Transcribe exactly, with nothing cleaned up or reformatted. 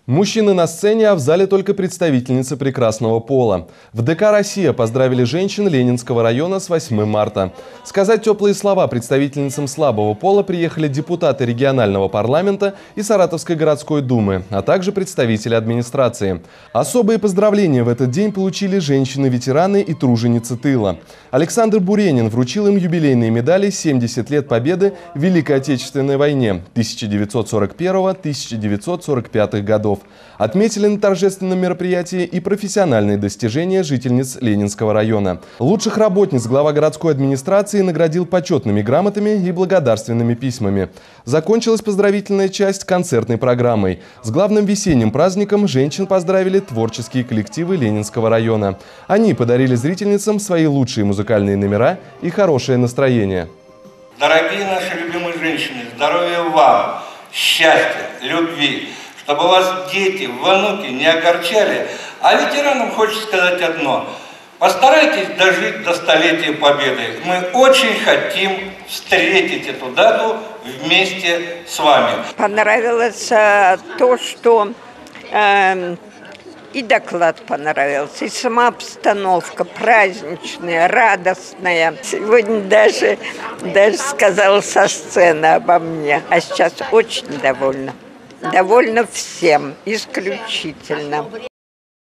Мужчины на сцене, а в зале только представительницы прекрасного пола. В ДК «Россия» поздравили женщин Ленинского района с восьмым марта. Сказать теплые слова представительницам слабого пола приехали депутаты регионального парламента и Саратовской городской думы, а также представители администрации. Особые поздравления в этот день получили женщины-ветераны и труженицы тыла. Александр Буренин вручил им юбилейные медали «семьдесят лет Победы в Великой Отечественной войне тысяча девятьсот сорок первого — тысяча девятьсот сорок пятого годов. Отметили на торжественном мероприятии и профессиональные достижения жительниц Ленинского района. Лучших работниц глава городской администрации наградил почетными грамотами и благодарственными письмами. Закончилась поздравительная часть концертной программой. С главным весенним праздником женщин поздравили творческие коллективы Ленинского района. Они подарили зрительницам свои лучшие музыкальные номера и хорошее настроение. Дорогие наши любимые женщины, здоровья вам, счастья, любви. Чтобы вас дети, внуки не огорчали. А ветеранам хочется сказать одно. Постарайтесь дожить до столетия Победы. Мы очень хотим встретить эту дату вместе с вами. Понравилось э, то, что э, и доклад понравился, и сама обстановка праздничная, радостная. Сегодня даже, даже сказала со сцены обо мне. А сейчас очень довольна. Довольна всем, исключительно.